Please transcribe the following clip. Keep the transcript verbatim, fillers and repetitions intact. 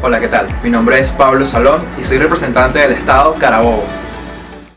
Hola, ¿qué tal? Mi nombre es Pablo Salón y soy representante del estado Carabobo.